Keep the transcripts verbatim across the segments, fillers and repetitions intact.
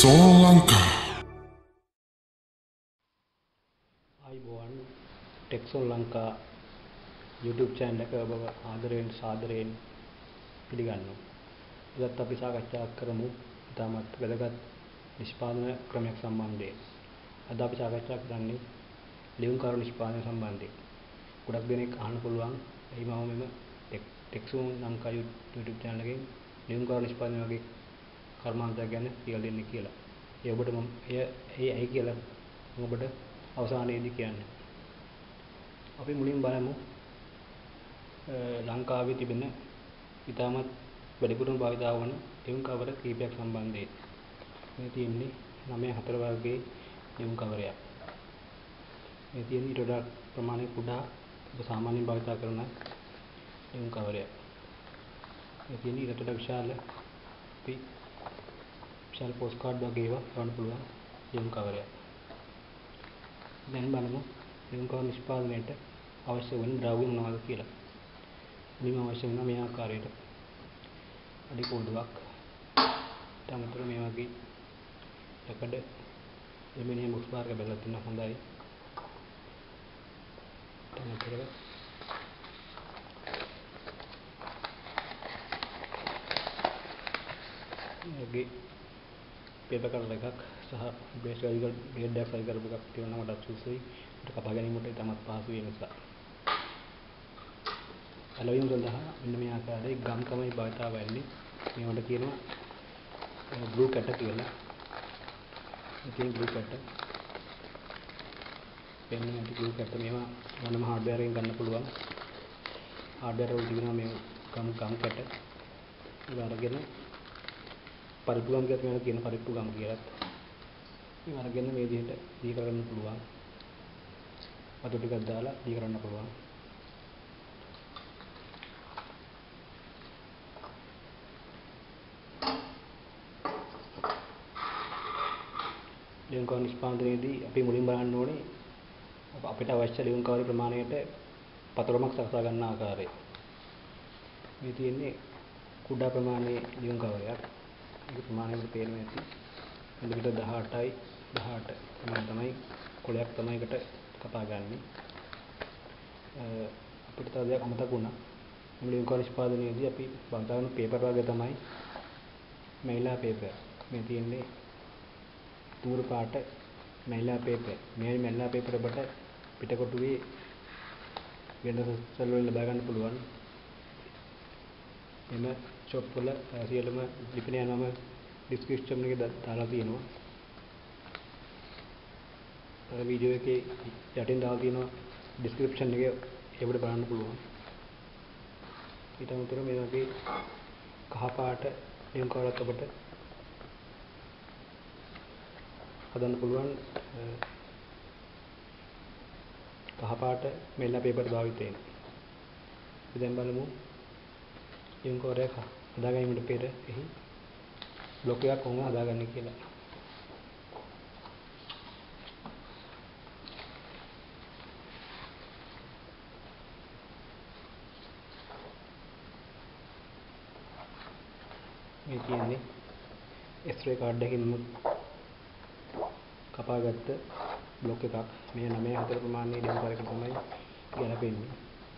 Texolanka. आयुबोवन Texolanka YouTube channel එක ඔබ ආදරයෙන් සාදරයෙන් පිළිගන්නවා. අදත් අපි සාකච්ඡා කරමු ඉතාමත් වැදගත් නිෂ්පාදන ක්‍රමයක් සම්බන්ධයෙන්. අද අපි සාකච්ඡා කරන්නේ ලියුම්කරු නිෂ්පාදනය සම්බන්ධයෙන්. ගොඩක් දෙනෙක් අහන්න පුළුවන් එයි මම මෙම ටෙක්සෝලංකා YouTube channel එකෙන් ලියුම්කරු නිෂ්පාදනය වගේ කර්මාන්තයක් ගැන කියලා දෙන්නේ කියලා. ඒ ඔබට මම එය ඒ ඇයි කියලා මම ඔබට අවසානයේදී කියන්නේ. අපි මුලින් බලමු ලංකාවේ තිබෙන ඉතාමත් වැඩිපුරම භාවිතා වන ලියුම් කවර කීපයක් සම්බන්ධයෙන්. මේ තියෙන්නේ නවය හතර වර්ගයේ ලියුම් කවරයක්. මේ තියෙන්නේ ඊට වඩා ප්‍රමාණයක් කුඩා ඔබ සාමාන්‍යයෙන් භාවිතා කරන ලියුම් කවරයක්. මේ තියෙන්නේ ඊට වඩා විශාල අපි විශාල පෝස්ට් කාඩ් වගේ ඒවා ගන්න පුළුවන් ලියුම් කවරයක්. දැන් බලමු ලියුම් කවර නිෂ්පාදනයට අවශ්‍ය වන ද්‍රව්‍ය මොනවද කියලා. මුලින්ම අවශ්‍ය වෙන මේ ආකාරයට අඩි කෝඩුවක්, තමතර මේ වගේ යකඩ ඇලුමිනියම් බොක්ස් බාරක බැලලා තියෙන හොඳයි. තමතර මේ පේපර් කටර් එකක් සහ බේස් ගල් බ්ලේඩ් එකක් සයි කරපු එකක් තියෙනවා මට සුසුයි. ඒක කපා ගැනීමට ඉතාමත් පහසු වෙන නිසා. ඇලවීම සඳහා මෙන්න මේ ආකාරයේ ගම් තමයි භාවිතා වෙන්නේ. මේවට කියනවා ග්ලූ කැට කියලා. ඉතින් ග්ලූ කැට වෙන නැති ග්ලූ කැට මේවා මොනම හાર્ඩ්වෙයාර් එකෙන් ගන්න පුළුවන්. හાર્ඩ්වෙයාර් වල තිබෙනවා මේ ගම් ගම් කැට. ඒ වගේම පරිප්පු ගම් කියලා මේවා කියන පරිප්පු ගම් කියලා. මේ වගේම මේ විදිහට දී කරන්න පුළුවන්. වතු ටිකක් දාලා දී කරන්න පුළුවන්. ලියුම් කවර නිෂ්පාදනයේදී අපි මුලින් බලන්න ඕනේ අපිට අවශ්‍ය ලියුම් කවර ප්‍රමාණයට පතරමක් සකසා ගන්න ආකාරය. මේ තියෙන්නේ කුඩා ප්‍රමාණයේ ලියුම් කවරයක්. ඒක ප්‍රමාණයට තේරෙන්නේ නැති. මෙලිමිටර් දහඅටයි දහඅට ප්‍රමාණය තමයි කොලයක් තමයි එකට කපා ගන්න. අපිට තව දෙයක් අමතක වුණා. මේ ලියුම් කවර නිෂ්පාදනයේදී අපි භාවිත කරන පේපර් වර්ගය තමයි මැයිලා පේපර්. මේ තියෙන්නේ තූර පාට මැයිලා පේපර්. මේ මැයිලා පේපර් ඔබට පිටකොටුවේ වෙනසල් වලින් ලබා ගන්න පුළුවන්. එම ෂොප් වල සියලුම ලිපින යනම ඩිස්ක්‍රිප්ෂන් එකේ දාලා තියෙනවා. අර වීඩියෝ එකේ යටින් දාලා තියෙනවා ඩිස්ක්‍රිප්ෂන් එකේ ඒකට බලන්න පුළුවන්. ඊට අමතරව මේ වගේ කහ පාට ලියුම් කවරක් ඔබට හදන්න පුළුවන්. කහ පාට මෙල්ලා පේපර් භාවිතයෙන්. අපි දැන් බලමු ලියුම් කවරයක් හදා ගැනීමට පෙර එහි බ්ලොක් එකක් කොහොමද හදාගන්නේ කියලා. මේ කියන්නේ එක්ස්රේ කාඩ් එකකින් කපාගත්ත බ්ලොක් එකක්. මේ නවය හතර ප්‍රමාණයේ ලියුම් කවරයක තමයි ගැලපෙන්නේ.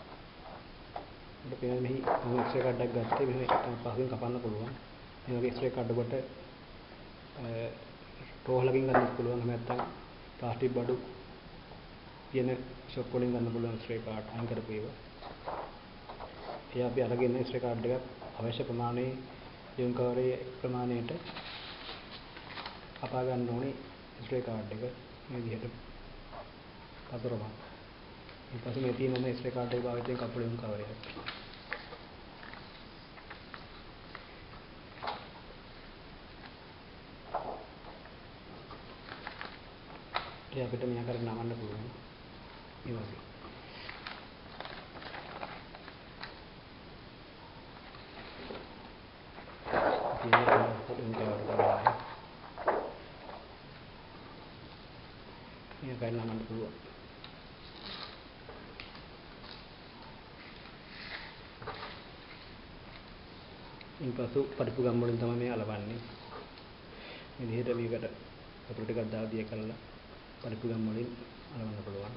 අපිට පේන මෙහි මම එක්ස්රේ කාඩ් එකක් ගත්තේ මෙහෙම පහසුවෙන් කපන්න පුළුවන්. මේ වගේ එක්ස්රේ කාඩ් ඔබට රෝහලකින් ගන්න පුළුවන්. එහෙම නැත්නම් ප්ලාස්ටික් බඩු තියෙන ෂොප් වලින් ගන්න පුළුවන් එක්ස්රේ කාඩ් අයින් කරපු ඒවා. ඒ අපි අරගෙන එක්ස්රේ කාඩ් එකක් අවශ්‍ය ප්‍රමාණයේ ලියුම් කවරයේ ප්‍රමාණයට කපා ගන්න ඕනේ. එක්ස්රේ කාඩ් එක මේ විදිහට පතරමක්. ඊට පස්සේ මේ තියෙන මේ එක්ස්රේ කාඩ් එක භාවිතයෙන් කපපු ලියුම් කවරයක්. ඒ අපිට මේ ආකාරයට නමන්න පුළුවන්. මේ වගේ. මේ ආකාරයට නමන්න පුළුවන්. ඉන්පසු පරිප්පු ගම් වලින් තමයි මේ අලවන්නේ. මේ විදිහට මේකට වතුර ටිකක් දාලා දිය කරලා පරිප්පු ගම් වලින් අලවන්න පුළුවන්.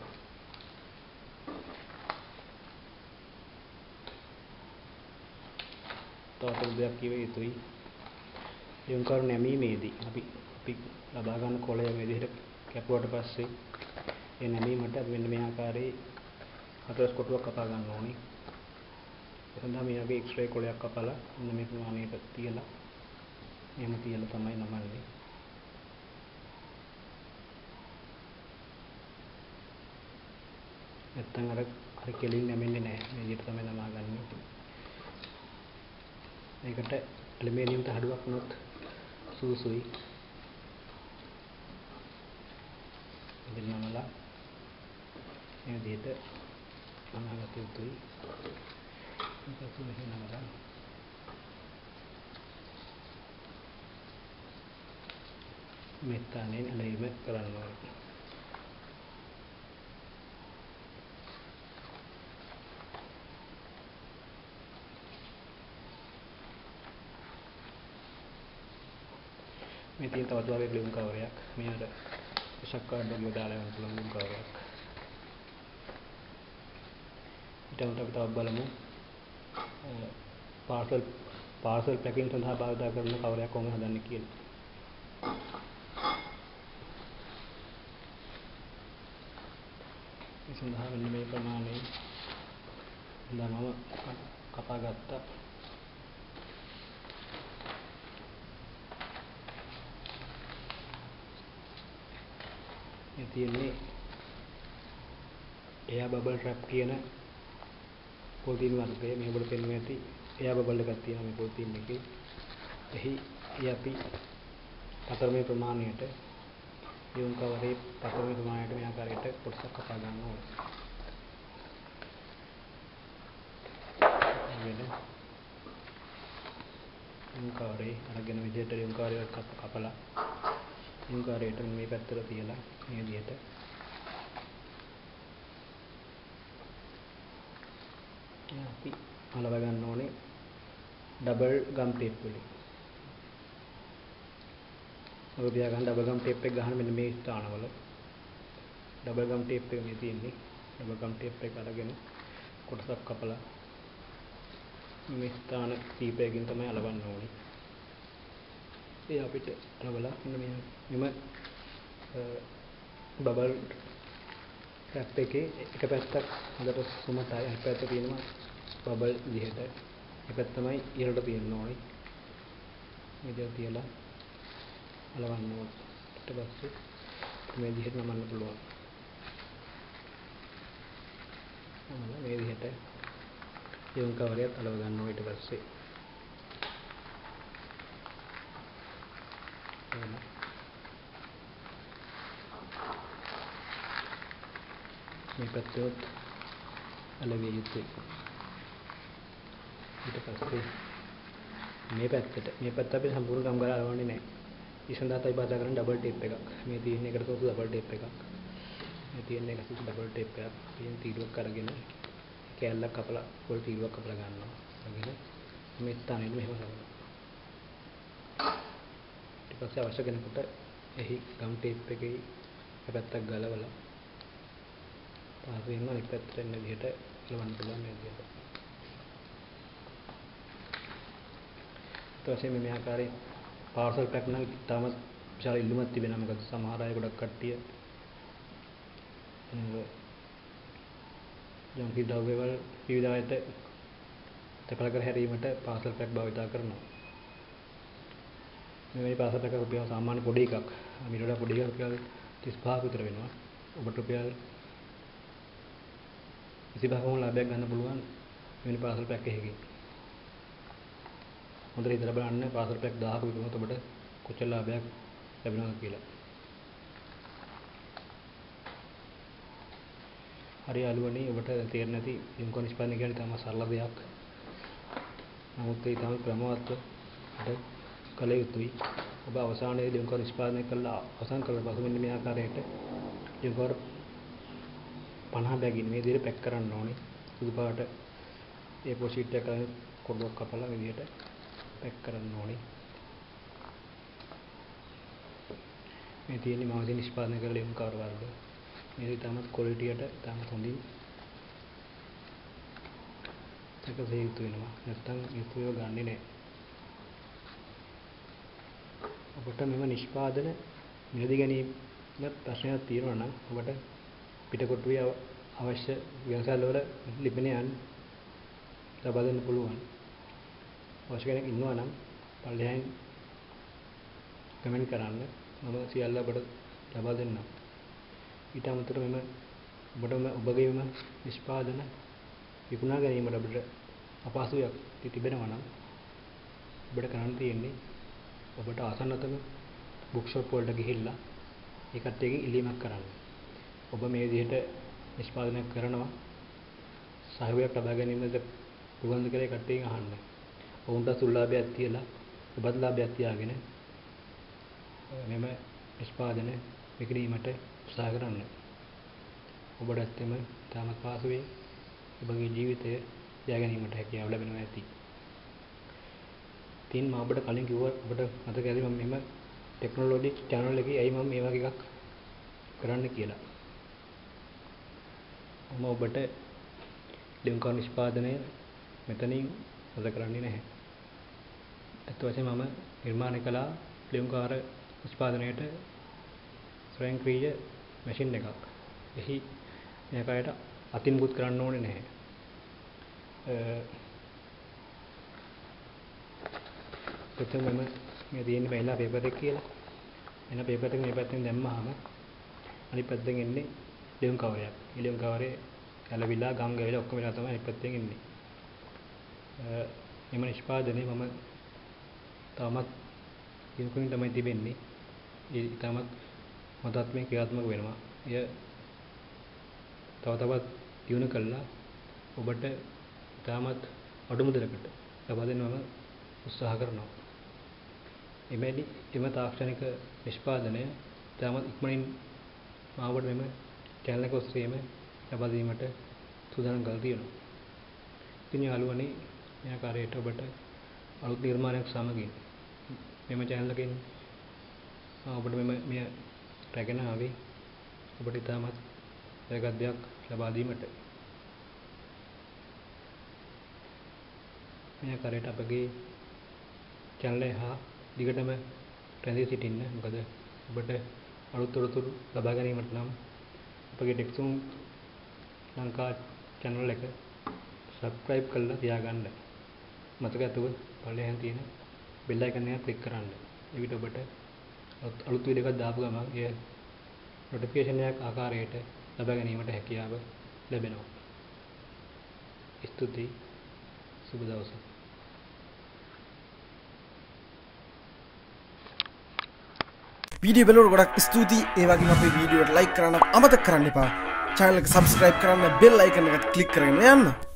තවත් දෙයක් කිව යුතුයි. යොමු කර නැමීමේදී අපි අපි ලබා ගන්න කොළය මේ විදිහට කැපුවට පස්සේ ඒ නැමීමට අපි මෙන්න මේ ආකාරයේ හතරස් කොටුවක් කපා ගන්න ඕනේ. ඒ සඳහා මේ වගේ එක්ස්රේ කොළයක් කපලා මෙන්න මේ ප්‍රමාණයට තියලා එහෙම තියලා තමයි නමන්නේ. නැත්තම් අර අර කෙලින් නැමෙන්නේ නැහැ. මේ විදිහට තමයි නමාගන්නේ. මේකට ඇලුමිනියම් තහඩුවක් වුණොත් සුසුයි. ඉතින් නමලා මේ විදිහට නමාගත යුතුයි. මේක සුසුයි නමලා මෙතනින් ඇලීම කරන්න ඕනේ. මේ තියෙන තවත් වගේ ග්ලූම් කවරයක්. මේ අර ෂක් කාඩ් වගේ දාලා යන්න පුළුවන් ග්ලූම් කවරයක්. ඊට උඩ අපි තවත් බලමු. පාර්සල් පාර්සල් පැකින් සඳහා භාවිත කරන කවරයක් කොහොමද හදන්නේ කියලා. මේ සඳහා මෙන්න මේ ප්‍රමාණය දානම කපා ගත්තා. තියෙන්නේ එයා බබල් ට්‍රැප් කියන පොලිතින් වර්ගය. මේ ඔබට පෙන්වන්න ඇති එයා බබල් එකක් තියෙනවා මේ පොලිතින් එකේ. එහි අපි පතරමේ ප්‍රමාණයට යොමු කවරේ පතරමේ ප්‍රමාණයට මේ ආකාරයට කොටසක් කපා ගන්න ඕනේ. යොමු කවරේ අරගෙන විදිහට යොමු කවරේ කපලා යොමු කවරේට මේ පැත්තට තියලා මේ විදිහට අපි අලව ගන්න ඕනේ ඩබල් ගම් ටේප් වලින්. ඔබ තියා ගන්න ඩබල් ගම් ටේප් එක ගහන මෙන්න මේ ස්ථානවල ඩබල් ගම් ටේප් එක මේ තියෙන්නේ. ඩබල් ගම් ටේප් එක අරගෙන කොටසක් කපලා මේ ස්ථාන කීපයකින් තමයි අලවන්න ඕනේ. ඒ අපිට අලවලා මෙන්න මෙම බබල් ට්‍රැප් එකේ එක පැත්තක් හොඳට සුමතයි. අනිත් පැත්ත තියෙනවා බබල් විදිහට. එක පැත්ත තමයි ඉහළට තියෙන්න ඕනේ. මේ විදිහට තියලා අලවන්න ඕනේ. ඊට පස්සේ මේ විදිහට නමන්න පුළුවන්. නමලා මේ විදිහට යොමු කවරයත් අලව ගන්න ඕනේ ඊට පස්සේ. මේ පැත්තට අලවිය යුතුයි. ඊට පස්සේ මේ පැත්තට මේ පැත්ත අපි සම්පූර්ණ ගම් ගාලා අලවන්නේ නැහැ. ඉස්සෙල්ලා තමයි බාධා කරන ඩබල් ටේප් එකක්. මේ තියෙන එකට සෝසු ඩබල් ටේප් එකක්. මේ තියෙන එක සෝසු ඩබල් ටේප් එකක්. තියෙන තීරුවක් අරගෙන කෑල්ලක් කපලා පොල් තීරුවක් කපලා ගන්නවා. අරගෙන මේ ස්ථානෙට මෙහෙම කරනවා. ඊට පස්සේ අවශ්‍ය කෙනෙකුට එහි ගම් ටේප් එකේ පැත්තක් ගලවලා පාසෙන්න අනිත් පැත්තට එන විදිහට ලවන්න පුළුවන් මේ විදිහට. ඊට පස්සේ මේ ආකාරයේ පාර්සල් පැක් නම් තාමත් විශාල ඉල්ලුමක් තිබෙනවා. මොකද සමහර අය ගොඩක් කට්ටිය යම් කි ද්‍රව්‍යවල විවිධ අයට තකල කර හැරීමට පාර්සල් පැක් භාවිත කරනවා. මේ පාර්සල් පැක් රුපියල් සාමාන්‍ය පොඩි එකක්. මීට වඩා පොඩි එකක් රුපියල් තිස් පහක් විතර වෙනවා. ඔබට රුපියල් විසිපහක වුණ ලාභයක් ගන්න පුළුවන් මෙවැනි පාර්සල් පැක් එකකින්. හොඳට හිතලා බලන්න පාර්සල් පැක් දහයක විකුණුවොත් ඔබට කොච්චර ලාභයක් ලැබෙනවද කියලා. හරි යාළුවනේ ඔබට තේරෙන්නේ නැති යොමු කරන නිෂ්පාදනය කියන්නේ තම සරල දෙයක්. නමුත් ඒ තමයි ක්‍රමවත්ව කළ යුතුයි. ඔබ අවසානයේදී යොමු කරන නිෂ්පාදනය කළා අවසන් කළා පසු මෙන්න මේ ආකාරයට යොමු කර පනහ බැගින් මේ විදිහට පැක් කරන්න ඕනේ. සුදු පාට ඒ පො ෂීට් එක කොටුවක් කපලා මේ විදිහට පැක් කරන්න ඕනේ. මේ තියෙන්නේ මම විසින් නිෂ්පාදනය කරන ලියුම් කවර වර්ග. මේ ඉතාමත් ක්වොලිටියට ඉතාමත් හොඳින් සැකසිය යුතු වෙනවා. නැත්නම් යුතුව ගන්නෙ නෑ. ඔබට මෙම නිෂ්පාදන මිලදී ගැනීමත් ප්‍රශ්නයක් තියෙනවා නම් ඔබට පිටකොටුවේ අවශ්‍ය වෙනසල් වල ලිපිනයන් ලබා දෙන්න පුළුවන්. අවශ්‍ය කෙනෙක් ඉන්නවා නම් පල්ලෙහායින් කමෙන්ට් කරන්න. මම සියල්ල ඔබට ලබා දෙන්නම්. ඊට අමතරව මෙම ඔබට ඔබගේම නිෂ්පාදන විකුණා ගැනීමට ඔබට අපහසුයක් තිබෙනවා නම් ඔබට කරන්න තියෙන්නේ ඔබට ආසන්නතම බුක් ෂොප් වලට ගිහිල්ලා ඒ කට්ටියගෙන් ඉල්ලීමක් කරන්න. ඔබ මේ විදිහට නිෂ්පාදනය කරනවා සහයෝගයක් ලබා ගැනීමද පුළුවන්ද කියලා ඒ කට්ටියගෙන් අහන්න. ඔවුන්ට සුළු තියලා ඔබත් ලාභයක් තියාගෙන මෙම නිෂ්පාදන විකිණීමට උත්සාහ කරන්න. ඔබට ඇත්තම තාමත් පාසුවේ ඔබගේ ජීවිතය ජය ගැනීමට හැකියාව ලැබෙනවා ඇති. තින් මම ඔබට කලින් කිව්වා ඔබට මතක ඇති මම මෙහෙම ටෙක්නොලොජි channel එකේ ඇයි මම මේ වගේ එකක් කරන්න කියලා. මම ඔබට ලියුම් කවර නිෂ්පාදනය මෙතනින් අද කරන්නේ නැහැ. අත් වශයෙන් මම නිර්මාණය කළා ලියුම් කවර නිෂ්පාදනයේට ස්වයංක්‍රීය මැෂින් එකක්. එහි මේකට අතින් මුත් කරන්න ඕනේ නැහැ. එතකොට මම මේ තියෙන්නේ බයිලා පේපර් එක කියලා. එන පේපර් එක මේ පැත්තෙන් දැම්මහම අනිත් පැත්තෙන් එන්නේ ලියුම් කවරයක්. මේ ලියුම් කවරේ ඇලවිලා ගම් ගෑවිලා ඔක්කොම වෙලා තමයි අනිත් පැත්තෙන් එන්නේ. මෙම නිෂ්පාදනයේ මම තාමත් දිනුකින් තමයි තිබෙන්නේ. ඒ තාමත් මතත් මේ ක්‍රියාත්මක වෙනවා. එය තව තවත් දියුණු කළා ඔබට තාමත් අඩු මුදලකට ලබා දෙන්න මම උත්සාහ කරනවා. එමෙදි එම තාක්ෂණික නිෂ්පාදනය තාමත් ඉක්මනින් මාවට මෙම channel එක ඔස්සේම ලබා දීමට සූදානම් කරලා තියෙනවා. ඉතින් යාළුවනේ මේ ආකාරයට ඔබට අලුත් නිර්මාණයක් සමගින් මෙම channel එකෙන් ඔබට මෙම මෙය රැගෙන ආවේ ඔබට ඉතාමත් වැදගත් දෙයක් ලබා දීමට. මේ ආකාරයට අපගේ channel එක හා දිගටම රැඳී සිටින්න. මොකද ඔබට අලුත් තොරතුරු ලබා ගැනීමට නම් අපගේ ටෙක්සුම් ලංකා channel එක subscribe කරලා තියාගන්න. මතක ඇතුව පල්ලෙහාන් තියෙන bell icon එක click කරන්න. ඒ විට ඔබට අලුත් වීඩියෝ එකක් දාපු ගමන් ඒ notification එකක් ආකාරයට ලබා ගැනීමට හැකියාව ලැබෙනවා. ස්තුතියි. සුබ දවසක්. वीडियो බලනකොට ගොඩක් ස්තුතියි. ඒ වගේම අපේ වීඩියෝට like කරන්න අමතක කරන්න එපා. channel එක subscribe කරන්න bell icon එකට click කරගෙන යන්න.